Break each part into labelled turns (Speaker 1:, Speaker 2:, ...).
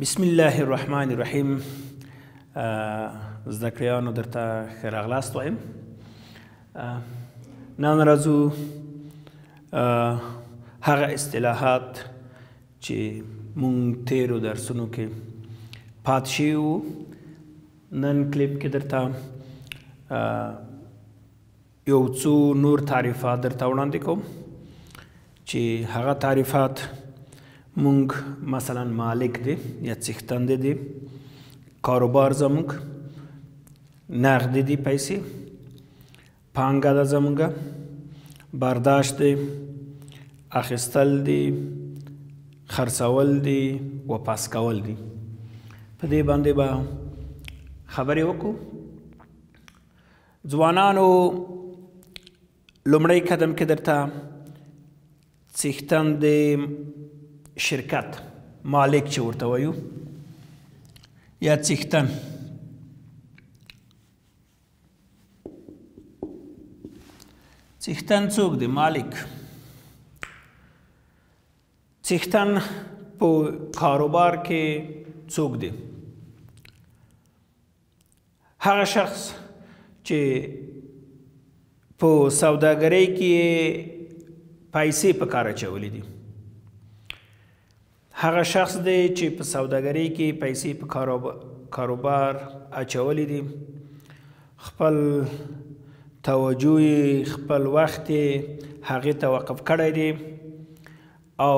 Speaker 1: بسم الله الرحمن الرحیم. زده کړیانو درته ښه راغلاست وایم. نن راځو هغه اصطلاحات چې مونږ تیرو درسونو کې پاتې شوي وو نن کلیپ کې درته یو څو نور تعریفات درته وړاندې کوم چې هغه تعریفات مونږ مثلا مالک دی یا څښتنده دی، کاروبار زمونږ، نقد دی پیسې، پانګه ده زمونږه، برداشت دی، اخیستل دی، خرڅول دی، واپس کول دی. په دې باندې به خبرې وکړو. ځوانانو لومړی قدم کې درته څښتنده شرکت مالک چې ورته وایو یا څښتن، څښتن څوک دی؟ مالک. څښتن په کاروبار کې څوک دی؟ هغه شخص چې په سوداګرۍ کې پیسې په کار اچولې دي، هغه شخص دی چې په سوداګرۍ کې پیسې په کاروبار اچولې دي، خپل توجه یې خپل وخت یې هغې ته وقف کړی دی او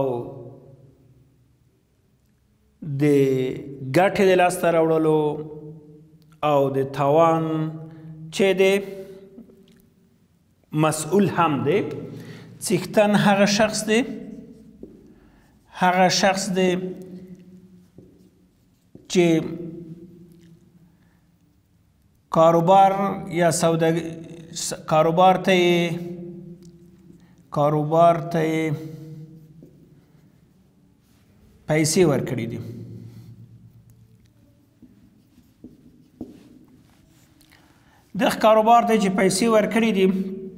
Speaker 1: د ګټې د لاسته راوړلو او د تاوان چې دی مسؤل هم دی. څښتن هغه شخص دی چې کاروبار یا کاروبار ته پیسې ورکړي دي. دغه کاروبار ته چې پیسې ورکړي دي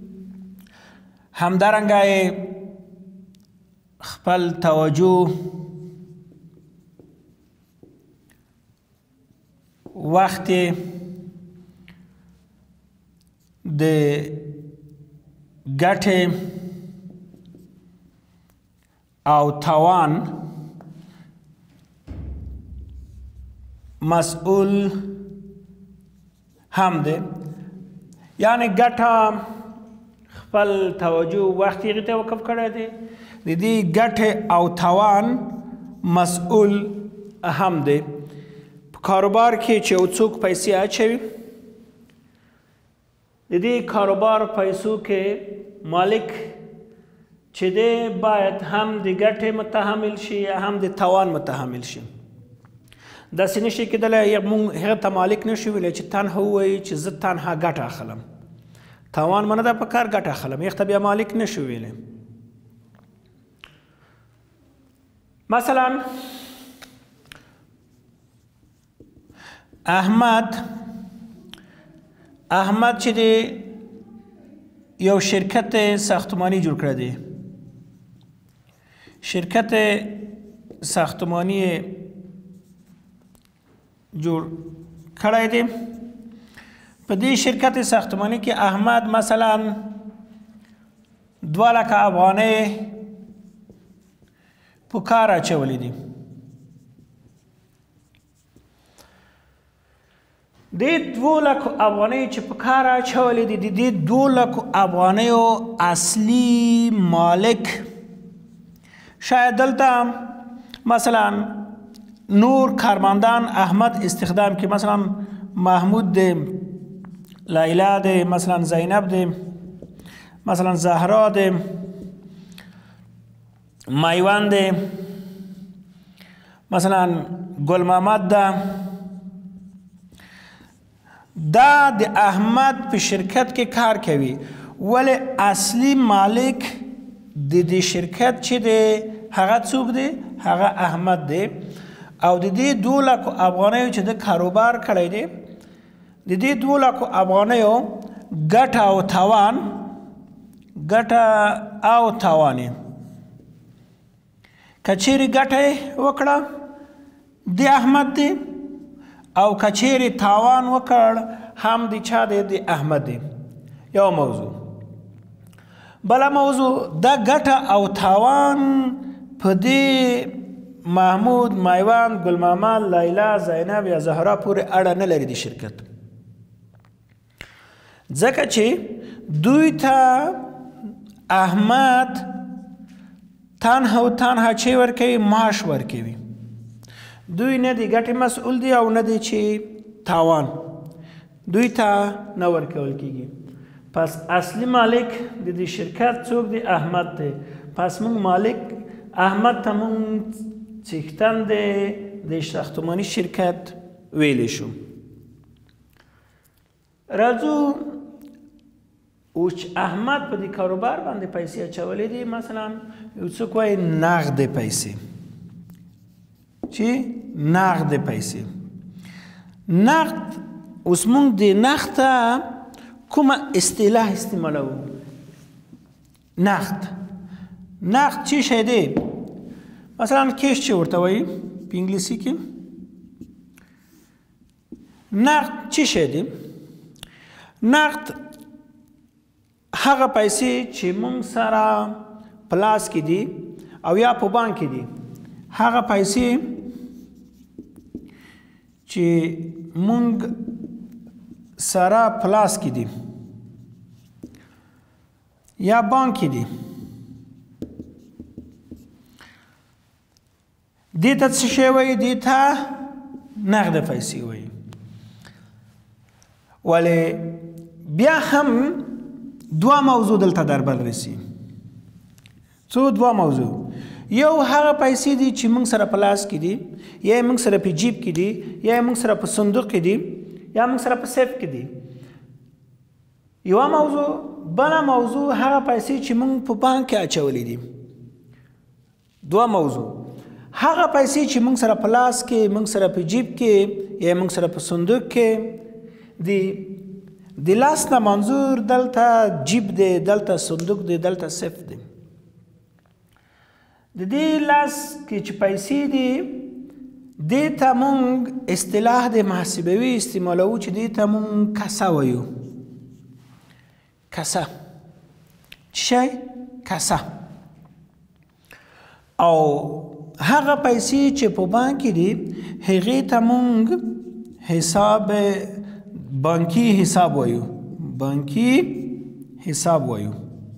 Speaker 1: همدارنګه خپل توجه، وخت د ګټې او تاوان مسؤل هم دی. یعنی ګټه خپل توجه وخت یې ته وقف کړی دی، د دې ګټې او تاوان مسؤل هم دی. په کاروبار کې چې یو څوک پیسې اچوي د دې کاروبار پیسو کې مالک چې دی باید هم د ګټې متحمل شي یا هم د تاوان متحمل شي. داسې نشي کېدلی موږ هغه ته مالک نشو ویلی چې تنها ووایي چې زه تنها ګټه اخلم، تاوان منه ده په کار ګټه اخلم، هغه ته بیا مالک نشو ویلی. مثلا احمد چې دی یو شرکت ساختمانی جوړ کړی دی، شرکت ساختمانی جوړ کړی دی. په دې شرکت ساختمانی کې احمد مثلا 2 لکه افغانۍ په کار اچولې دي. د 2 لکو افغانۍ چې په کار اچولې دي د دې 2 لکو افغانیو اصلي مالک شاید دلته مثلا نور کارمندان احمد استخدام کې، مثلا محمود دی، لیلا دی، مثلا زینب دی، مثلا زهرا دی، میوان دی، مثلا گل محمد ده. دا د احمد په شرکت کې کار کوي ولی اصلي مالک د دې شرکت چې دی هغه څوک دی؟ هغه احمد دی. او د دې 2 لکو افغانیو چې د کاروبار کړی دی د دې 2 لکو افغانیو ګټه او تاوان که چیرې ګټه وکړه د احمد دی او کچیر تاوان وکړ هم د چا دی د احمد دی یو موضوع بله موضوع دا ګټه او تاوان په دې محمود مایوان ګل محمد لیلا زینب یا زهرا پورې اړه نه لري د شرکت ځکه چې دوی ته احمد تنها و تنها چی ورکوي معاش ورکوي دوی نه د ګټې مسئول دي او نه دی چې تاوان دوی ته نه ورکول کیږي پس اصلی مالک د دې شرکت څوک دی احمد دی پس موږ مالک احمد ته موږ څښتن دی د ساختماني شرکت ویلی شو راځو اوس احمد په دې کاروبار باندې پیسې اچولې دي مثلا یو څوک وایي نغد پیسې چې نغد پیسې نغد اوس موږ د نغد ته کومه اصطلاح استعمالوو نغد نغد چی شی دی مثلا کیش چې ورته وایي په انګلیسي کې نغد چی شی دی نغد هغه پیسې چې موږ سره پلاس کې دي او یا په بانک کې دي هغه پیسې چې موږ سره پلاس کې دي یا بانک کې دي دې ته څه شی وایي دې ته نغد پیسې وایي ولې بیا هم دوه موضوع دلته در بر رسي څو دوه موضوع یو هغه پیسې دي چې موږ سره په لاس کې دي یا موږ سره په جیب کې دي یا موږ سره په صندوق کې دي یا موږ سره په سیف کې دي یوه موضوع بله موضوع هغه پیسې چې موږ په بانک کې اچولې دي دوه موضوع هغه پیسې چې موږ سره په لاس کې موږ سره په جیب کې یا موږ سره په صندوق کې دي د لاس نه منظور دلته جیب دی دلته صندوق دی دلته سیف دی د دې لاس کې چې پیسې دي دې ته موږ اصطلاح د محاسبوي استعمالوو چې دې ته موږ کسه وایو کسه چی کسه او هغه پیسې چې په بانک کې دي هغې ته موږ حساب بانکی حساب وایو بانکی حساب وایو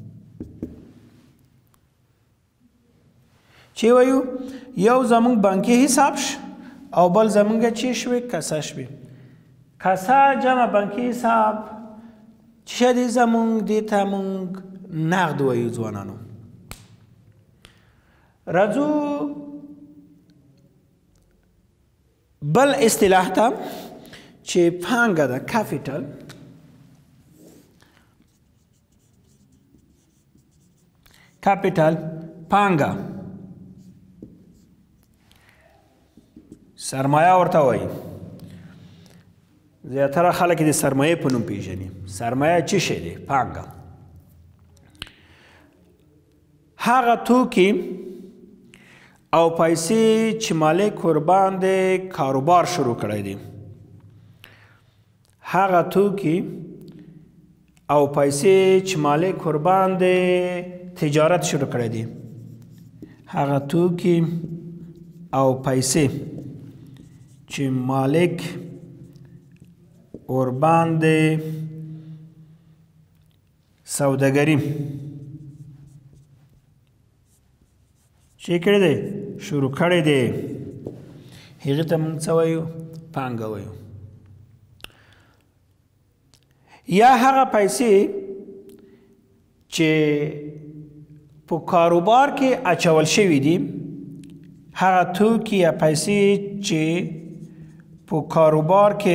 Speaker 1: چی وایو یو زمونږ بانکی حساب او بل زمونږ چی شوی کسه شوی کسه جمع بانکی حساب چی دی زمونږ دې ته مونږ نقد وایو ځوانانو راځو بل اصطلاح ته چې پانګه ده کاپیټل کاپیټل پانګه سرمایه ورته وایي زیاتره خلک د سرمایه په نوم پیژني سرمایه څه شی دی پانګه هغه توکي او پیسې چې مالک ورباندې کاروبار شروع کړی دی هغه توکي او پیسې چې مالک ورباندې تجارت شروع کړی دی هغه توکي او پیسې چې مالک ورباندې سوداګري چې کړی دی شروع کړی دی هغې ته موږ څه وایو پانګه وایو یا هغه پیسې چې په کاروبار کې اچول شوي دي هغه توکي یا پیسې چې په کاروبار کې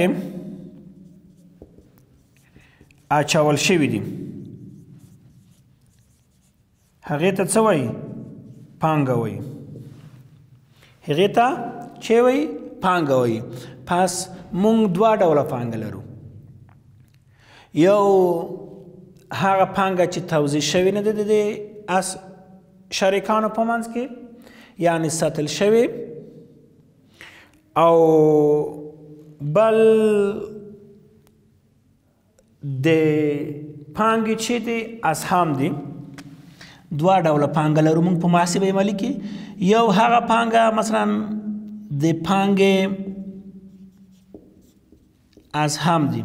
Speaker 1: اچول شوي دي هغې ته څه وایي پانګه وایي هغې ته چې وایي پانګه وایي پس موږ دوه ډوله پانګه لرو یو هغه پانګه چې توزیع شوې نه ده د شریکانو په منځ کې یعنې ساتل شوې او بل د پانګې چې دي اسهام دي. دوه ډوله پانګه لرو موږ په محاسبه مالي کې. یو هغه پانګه مثلا د پانګې اسهام دي.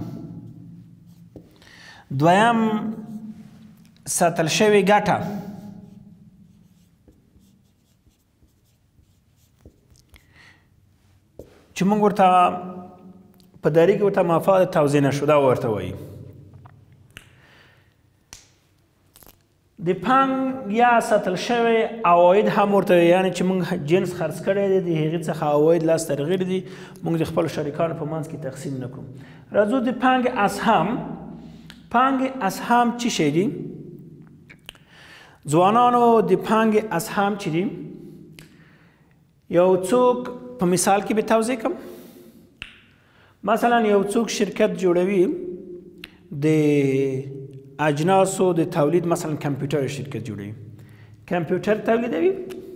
Speaker 1: دویم ساتل شوې ګټه. چې موږ ورته په داري کې ورته مفاد توزیع نشده ورته وایي. د پانګ یا ساتل شوی عواید هم ورته یعنې چې موږ جنس خرڅ کړی دی د هغې څخه عواید لاسته راغلي دي موږ د خپلو شریکانو په منځ کې تقسیم نه کړو. راځو د پانګې اسهام. پانګې اسهام څه شی دي؟ ځوانانو د پانګې اسهام چې دي یو څوک په مثال کې به توضیح کړم. مثلا یو څوک شرکت جوړوي د اجناسو د تولید، مثلا کمپیوټر شرکت جوړوي، کمپیوټر تولیدوي،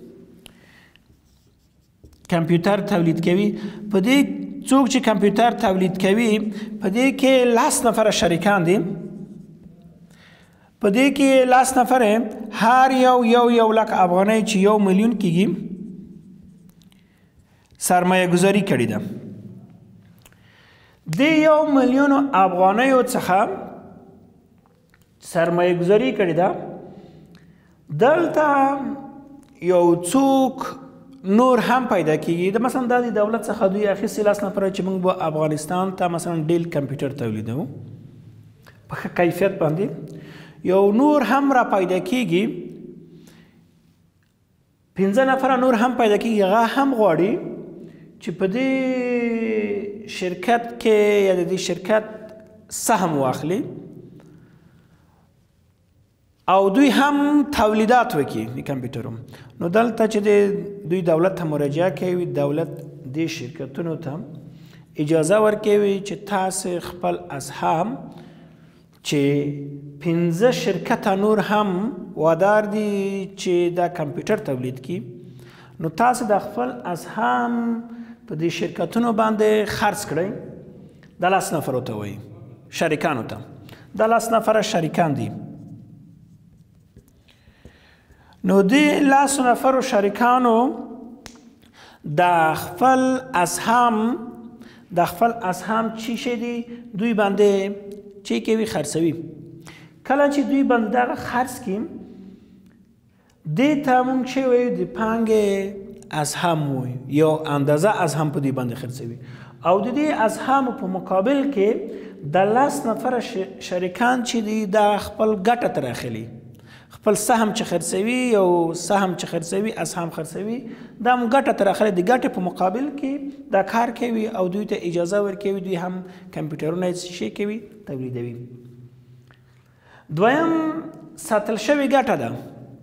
Speaker 1: کمپیوټر تولید کوي. په دې څوک چې کمپیوټر تولید کوي په دې کې 10 نفره شریکان دي. په دې کې 10 نفره هر یو لک افغانۍ چې 1 میلیون کېږي سرمایه گذاری کړې ده. د 1 میلیون افغانیو څخه سرمایه گذاری کړې ده. دلته یو څوک نور هم پیدا کېږي. د مثلا دا د دولت څخه دوی اخیستي 10 نفره چې موږ به افغانستان ته مثلا ډیل کمپیوټر تولیدوو په ښه کیفیت باندې. یو نور هم را پیدا کېږي، 15 نفره نور هم پیدا کېږي. هغه هم غواړي چې په دې شرکت کې یا د دې شرکت سهم واخلي او دوی هم تولیدات وکړي د کمپیوټرو. نو دلته چې دوی دولت ته مراجعه کوي، دولت دې شرکتونو ته اجازه ورکوي چې تاسو خپل اسهام چې 15 شرکته نور هم وادار دي چې دا کمپیوټر تولید کړي، نو تاسو د خپل اسهام په دې شرکتونو باندې خرڅ کړئ. د 10 نفرو ته وایي شریکانو ته. د 10 نفره شریکان دي. نو دې 10 نفرو شریکانو د خپل اسهام چی شي دي دوی باندې چی کوي؟ خرڅوي. کله چې دوی باندې دغه خرڅ کړي دې ته موږ چې وایو د پانګې اسهام وایو، یو اندازه اسهام په دې باندې خرڅوي. او د دې اسهامو په مقابل کې د 10 نفره شریکان چې دي دا خپل ګټه ترې اخلي. خپل سهم چې خرڅوي، یو سهم چې خرڅوي، اسهام خرڅوي، دا هم ګټه ترې اخلي. د ګټې په مقابل کې دا کار کوي او دوی ته اجازه ورکوي دوی هم کمپیوټرونه شي کوي تولیدوي. دویم ساتل شوې ګټه ده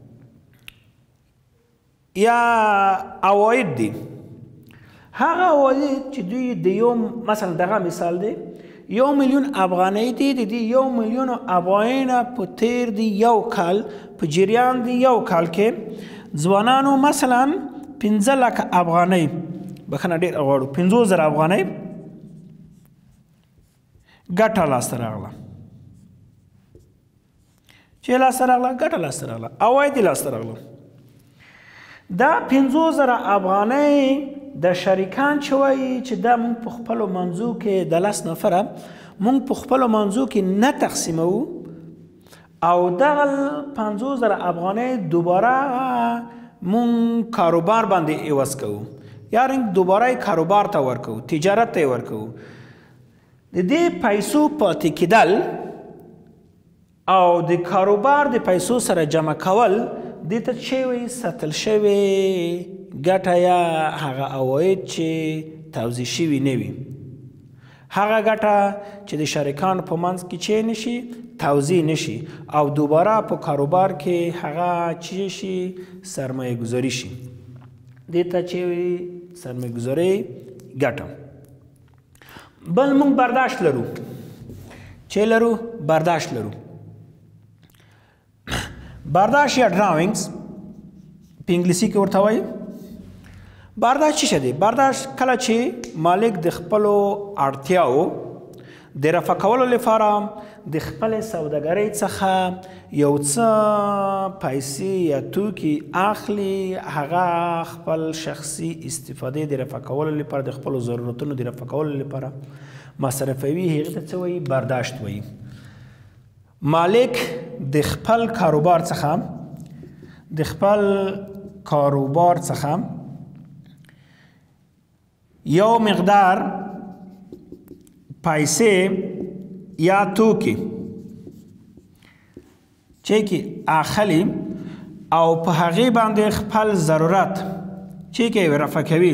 Speaker 1: یا عواید دي. هغه عواید چې دوی د یو مثلا دغه مثال دی 1 میلیون افغانۍ دي. د دې 1 میلیون افغانۍ نه په تیر دی یو کال په جریان دی یو کال کې ځوانانو مثلا 15 لکه افغانۍ بخښنه ډېر غواړو 50,000 افغانۍ ګټه لاسته راغله. چې لاسته راغله ګټه لاسته راغله، عواید یې لاسته راغله. دا 50,000 افغانۍ د شریکان چې وایي چې دا موږ په خپلو منځو کې د 10 نفره موږ په خپلو منځو کې نه تقسیموو او دغه 50,000 افغانۍ دوباره موږ کاروبار باندې عوض کوو، یعنې دوباره یې کاروبار ته ورکوو، تجارت ته یې ورکوو. د دې پیسو پاتې کېدل او د کاروبار د پیسو سره جمع کول دې ته چې وایي ساتل شوې ګټه یا هغه عواید چې توزیع شوي نه وي. هغه ګټه چې د شریکانو په منځ کې چې نشي توزیع نشي او دوباره په کاروبار کې هغه چې شي سرمایه گذاری شي. دې ته چې وایي سرمایه گذاري ګټه. بل موږ برداشت لرو. چې لرو؟ برداشت لرو. برداشت یا ډراونګز په انګلیسي کې ورته وایي. برداشت چی شده؟ برداشت کله چې مالک د خپلو اړتیاو د رفع کولو لپاره د خپل سوداګرۍ څخه یو څه پیسې یا توکي اخلي، هغه خپل شخصي استفادې د رفع کولو لپاره، د خپلو ضرورتونو د رفع کولو لپاره مصرفوي، هغې ته څه وایي؟ برداشت وایي. مالک د خپل کاروبار څخه یو مقدار پیسې یا توکي چې کې اخلي او په هغې باندې خپل ضرورت چې کې رفع کوي.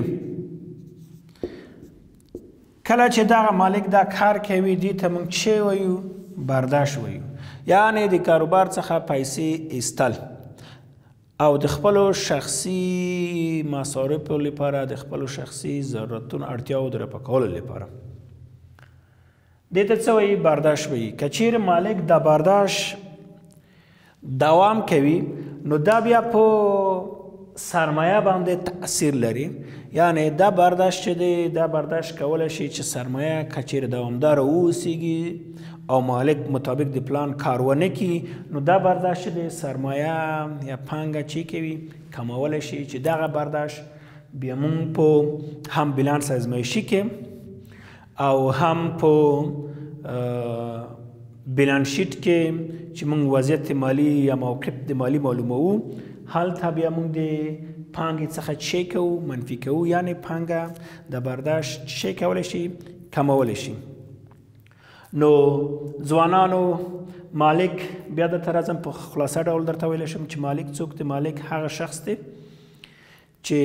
Speaker 1: کله چې دغه مالک دا کار کوي دې ته موږ څه وایو؟ برداشت وایو. یعنې د کاروبار څخه پیسې ایستل او د خپلو شخصي مصارفو لپاره، د خپلو شخصي ضرورتونو اړتیاو د رفع کولو لپاره دې ته څه وایي؟ برداشت وایي. که چیرې مالک دا برداشت دوام کوي نو دا بیا په سرمایه باندې تاثیر لري. یعنې دا برداشت چې دی، دا برداشت کولی شي چې سرمایه که چیرې دوامداره واوسیږي او مالک مطابق د پلان کار ونه کړي نو دا برداشت چې دی سرمایه یا پانګه چې کوي کمولی شي، چې دغه برداشت بیا مونږ په هم بیلانس ازمایشي کې او هم په بیلانس شیټ کې چې مونږ وضعیت مالی یا موقف د مالی معلوموو، هلته بیا مونږ د پانګې څخه څه کوو؟ منفي کوو. یعنې پانګه د برداشت څه کولی شي؟ کمولی شي. نو ځوانانو، مالک بیا درته راځم په خلاصه ډول درته ویلی شم چې مالک څوک دی؟ مالک هغه شخص دی چې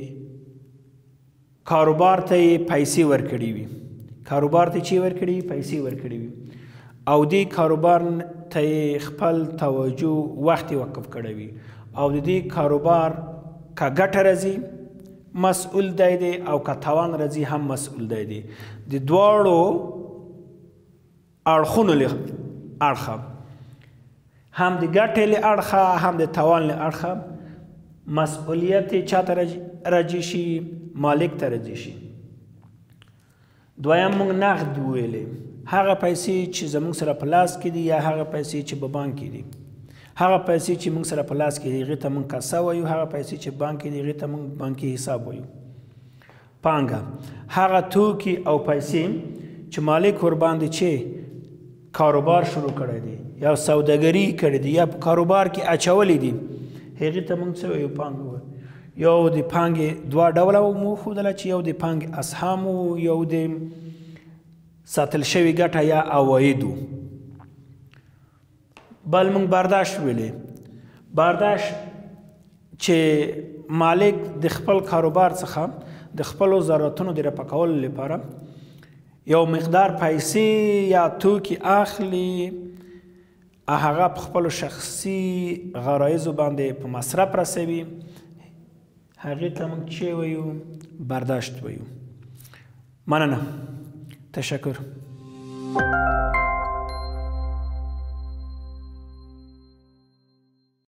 Speaker 1: کاروبار ته یې پیسې ورکړي وي، کاروبار ته چې ورکړي پیسې ورکړي وي او دې کاروبار ته یې خپل توجه وخت وقف کړی وي او د دې کاروبار که ګټه راځي مسؤل دی او که تاوان راځي هم مسؤل دی. د دواړو اړخونو له اړخه، هم د ګټې له اړخه هم د تاوان له اړخه مسؤلیت چاته راجي شي؟ مالک ته راجي شي. دویم موږ نقد ویلې، هغه پیسې چې زموږ سره په لاس کې دي یا هغه پیسې چې په بانک کې دي. هغه پیسې چې موږ سره په لاس کې دي هغې ته موږ کاسه وایو، هغه پیسې چې بانک کې دي هغې ته موږ بانکي حساب وایو. پانګه هغه توکي او پیسې چې مالک ورباندې چې کاروبار شروع کړی دی یا سوداګري کړې دي یا په کاروبار کې اچولې دي هغې ته موږ څه وایو؟ پانګه وایو. یو د پانګې دوه ډوله مو ښودله چې یو د پانګې اسهام و، یو د ساتل شوي ګټه یا عوایدو. بل موږ برداشت ویلې، برداشت چې مالک د خپل کاروبار څخه د خپلو ضرورتونو د رفع کولو لپاره یو مقدار پیسې یا توکي اخلي، هغه په خپلو شخصي غرایزو باندې په مصرف رسوي، هغې ته موږ چې وایو؟ برداشت وایو. مننه. تشکر.